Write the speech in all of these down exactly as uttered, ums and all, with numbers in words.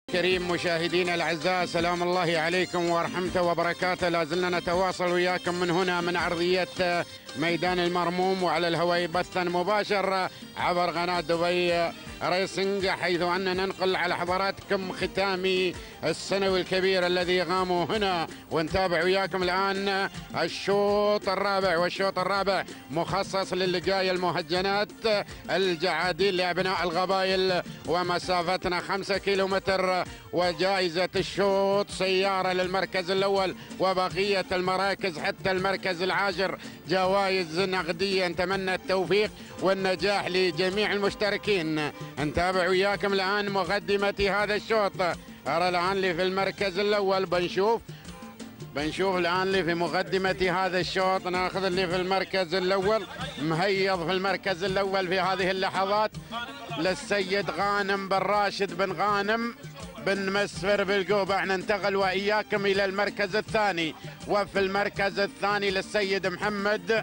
الكريم مشاهدينا الاعزاء، سلام الله عليكم ورحمته وبركاته. لا زلنا نتواصل وياكم من هنا من ارضيه ميدان المرموم، وعلى الهواء بثا مباشر عبر قناه دبي ريسنج، حيث أننا ننقل على حضراتكم ختامي السنوي الكبير الذي قاموا هنا، ونتابع وياكم الآن الشوط الرابع. والشوط الرابع مخصص للقاية المهجنات الجعادين لأبناء القبائل، ومسافتنا خمسة كيلومتر، وجائزة الشوط سيارة للمركز الأول، وبقية المراكز حتى المركز العاشر جوائز نقدية. نتمنى التوفيق والنجاح لجميع المشتركين. نتابع وياكم الآن مقدمة هذا الشوط. أرى الآن اللي في المركز الأول، بنشوف بنشوف الآن اللي في مقدمة هذا الشوط. ناخذ اللي في المركز الأول، مهيض في المركز الأول في هذه اللحظات للسيد غانم بن راشد بن غانم بن مسفر بالقوبع. ننتقل وإياكم إلى المركز الثاني، وفي المركز الثاني للسيد محمد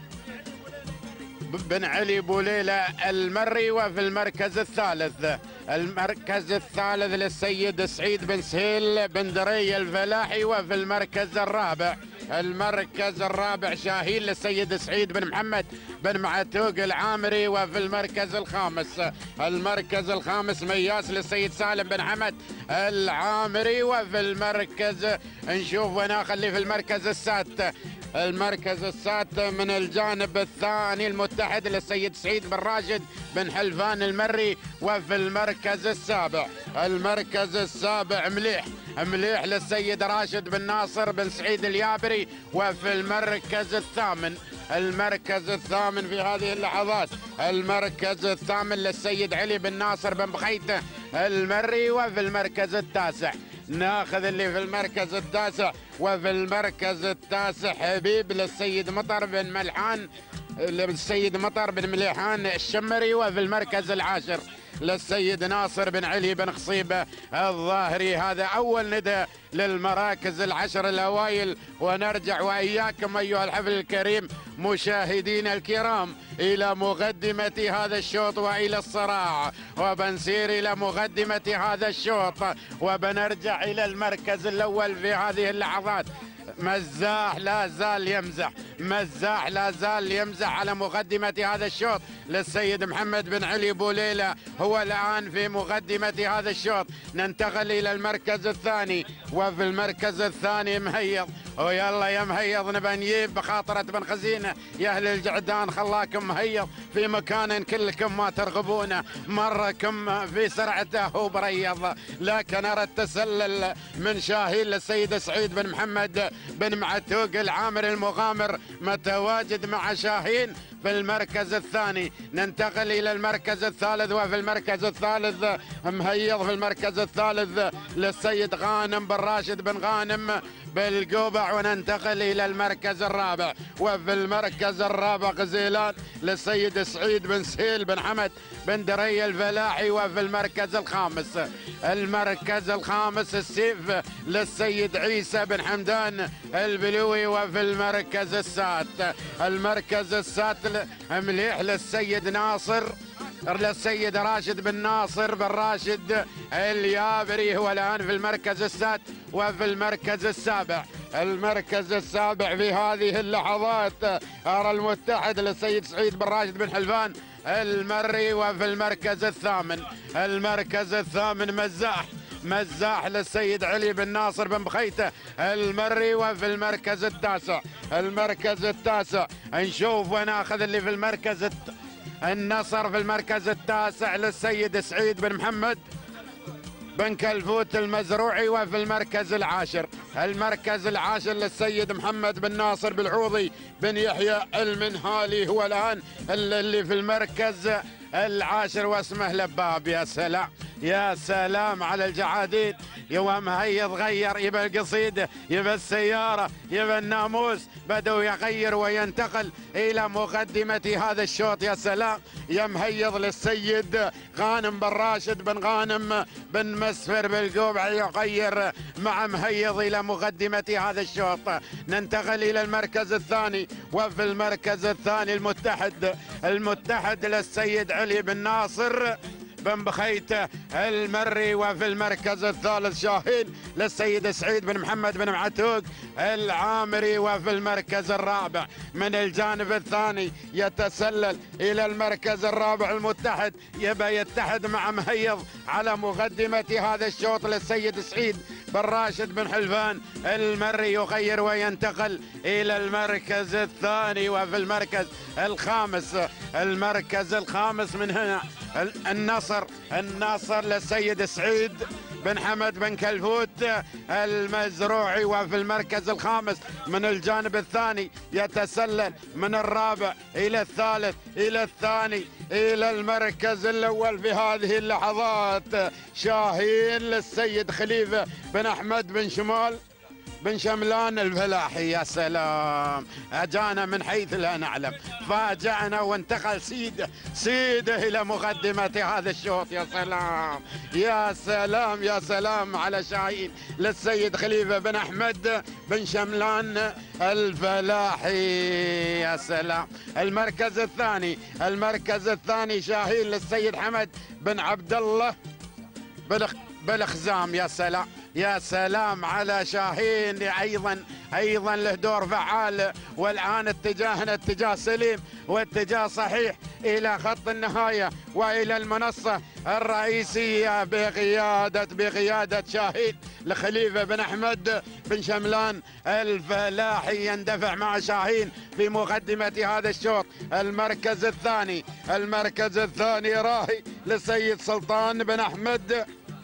بن علي بوليلة المري. وفي المركز الثالث المركز الثالث للسيد سعيد بن سهيل بن دري الفلاحي. وفي المركز الرابع المركز الرابع شاهين للسيد سعيد بن محمد بن معتوق العامري. وفي المركز الخامس المركز الخامس مياس للسيد سالم بن حمد العامري. وفي المركز نشوف وناخذ اللي في المركز السادس المركز السادس من الجانب الثاني المتحد للسيد سعيد بن راشد بن حلفان المري. وفي المركز السابع المركز السابع مليح مليح للسيد راشد بن ناصر بن سعيد اليابري. وفي المركز الثامن المركز الثامن في هذه اللحظات المركز الثامن للسيد علي بن ناصر بن بخيته المري. وفي المركز التاسع ناخذ اللي في المركز التاسع وفي المركز التاسع حبيب للسيد مطر بن ملحان للسيد مطر بن مليحان الشمري. وفي المركز العاشر للسيد ناصر بن علي بن خصيبة الظاهري. هذا أول ندى للمراكز العشر الأوائل. ونرجع وإياكم أيها الحفل الكريم مشاهدينا الكرام إلى مقدمة هذا الشوط وإلى الصراع، وبنسير إلى مقدمة هذا الشوط وبنرجع إلى المركز الأول في هذه اللحظات. مزاح لا زال يمزح مزاح لا زال يمزح على مقدمة هذا الشوط للسيد محمد بن علي بوليلة، هو الآن في مقدمة هذا الشوط. ننتقل إلى المركز الثاني، وفي المركز الثاني مهيض. ويلا يا مهيض نبى نجيب بخاطرة بن خزينة يا أهل الجعدان، خلاكم مهيض في مكان كلكم ما ترغبونه، مركم في سرعته وبريض. لكن أرى التسلل من شاهين للسيد سعيد بن محمد بن معتوق العامر المغامر متواجد مع شاهين في المركز الثاني. ننتقل إلى المركز الثالث، وفي المركز الثالث مهيض في المركز الثالث للسيد غانم بن راشد بن غانم بالقوبع. وننتقل إلى المركز الرابع، وفي المركز الرابع غزيلان للسيد سعيد بن سهيل بن حمد بن دري الفلاحي. وفي المركز الخامس المركز الخامس السيف للسيد عيسى بن حمدان البلوي. وفي المركز السادس المركز السادس مليح للسيد ناصر للسيد راشد بن ناصر بن راشد اليابري، هو الآن في المركز السادس. وفي المركز السابع المركز السابع في هذه اللحظات أرى المتحد للسيد سعيد بن راشد بن حلفان المري. وفي المركز الثامن المركز الثامن مزاح مزاح للسيد علي بن ناصر بن بخيته المري. وفي المركز التاسع المركز التاسع نشوف وناخذ اللي في المركز الت... النصر في المركز التاسع للسيد سعيد بن محمد بن كلفوت المزروعي. وفي المركز العاشر المركز العاشر للسيد محمد بن ناصر بالعوضي بن يحيى المنهالي، هو الآن اللي في المركز العاشر واسمه لباب. يا سلام يا سلام على الجعادين، يوم هيض غير يبى القصيدة يبى السيارة يبى الناموس، بدأوا يغير وينتقل إلى مقدمة هذا الشوط. يا سلام يا مهيض للسيد غانم بن راشد بن غانم بن مسفر بالقوبع يغير مع مهيض إلى مقدمة هذا الشوط. ننتقل إلى المركز الثاني، وفي المركز الثاني المتحد المتحد للسيد علي بن ناصر بن بخيت المري. وفي المركز الثالث شاهين للسيد سعيد بن محمد بن معتوق العامري. وفي المركز الرابع من الجانب الثاني يتسلل إلى المركز الرابع المتحد، يبقى يتحد مع مهيض على مقدمة هذا الشوط للسيد سعيد بن راشد بن حلفان المري، يغير وينتقل إلى المركز الثاني. وفي المركز الخامس المركز الخامس من هنا النصر النصر للسيد سعيد بن حمد بن كلفوت المزروعي. وفي المركز الخامس من الجانب الثاني يتسلل من الرابع إلى الثالث إلى الثاني إلى المركز الأول في هذه اللحظات شاهين للسيد خليفة بن أحمد بن شمال بن شملان الفلاحي. يا سلام، اجانا من حيث لا نعلم، فاجأنا وانتقل سيده سيده الى مقدمه هذا الشوط. يا سلام يا سلام يا سلام على شاهين للسيد خليفه بن احمد بن شملان الفلاحي. يا سلام. المركز الثاني المركز الثاني شاهين للسيد حمد بن عبد الله بالخزام. يا سلام يا سلام على شاهين، ايضا ايضا له دور فعال، والان اتجاهنا اتجاه سليم واتجاه صحيح الى خط النهايه والى المنصه الرئيسيه بقياده بقياده شاهين لخليفه بن احمد بن شملان الفلاحي. يندفع مع شاهين في مقدمه هذا الشوط. المركز الثاني المركز الثاني راهي للسيد سلطان بن احمد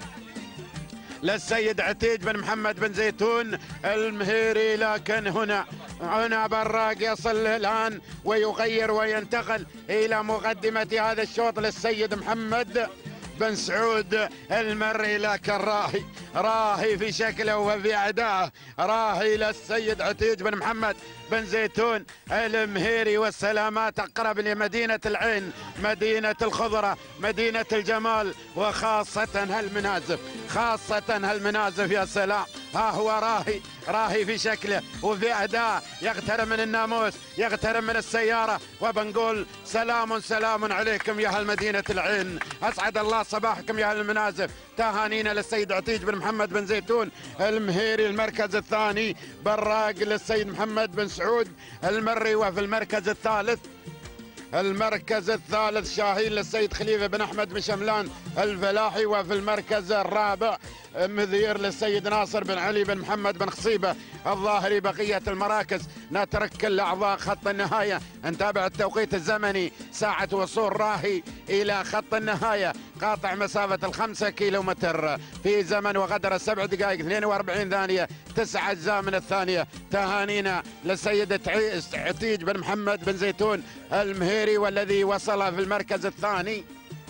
للسيد عتيج بن محمد بن زيتون المهيري. لكن هنا هنا براق يصل الآن ويغير وينتقل إلى مقدمة هذا الشوط للسيد محمد بن سعود المري. لكن راهي راهي في شكله وفي أدائه راهي للسيد عتيج بن محمد بن زيتون المهيري. والسلامات أقرب لمدينة العين، مدينة الخضرة، مدينة الجمال، وخاصة هالمنازف خاصة هالمنازف. يا سلام، ها هو راهي راهي في شكله وفي أداء، يقترب من الناموس، يقترب من السيارة، وبنقول سلام سلام عليكم يا هل مدينة العين. أسعد الله صباحكم يا هل المنازف. تهانينا للسيد عتيج بن محمد بن زيتون المهيري. المركز الثاني براق للسيد محمد بن سعود المري. وفي المركز الثالث المركز الثالث شاهين للسيد خليفة بن أحمد بن شملان الفلاحي. وفي المركز الرابع مذير للسيد ناصر بن علي بن محمد بن خصيبة الظاهري. بقية المراكز نترك كل أعضاء خط النهاية، نتابع التوقيت الزمني ساعة وصول راهي إلى خط النهاية، قاطع مسافة الخمسة كيلومتر في زمن وغدر السبع دقائق اثنين وأربعين ثانية تسعة أجزاء من الثانية. تهانينا للسيد عتيج بن محمد بن زيتون المهيري والذي وصل في المركز الثاني.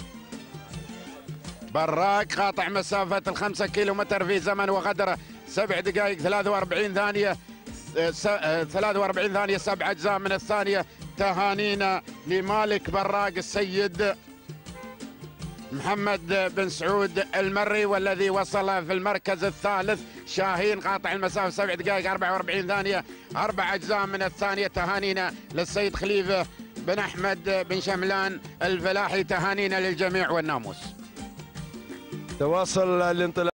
براق قاطع مسافة الخمسة كيلومتر في زمن وغدر سبع دقائق ثلاثة وأربعين ثانية ثلاثة وأربعين ثانية سبع أجزاء من الثانية. تهانينا لمالك براق السيد محمد بن سعود المري والذي وصل في المركز الثالث. شاهين قاطع المسافة سبع دقائق أربعة وأربعين ثانية أربع أجزاء من الثانية. تهانينا للسيد خليفة بن أحمد بن شملان الفلاحي. تهانينا للجميع والناموس. تواصل الانطلاق.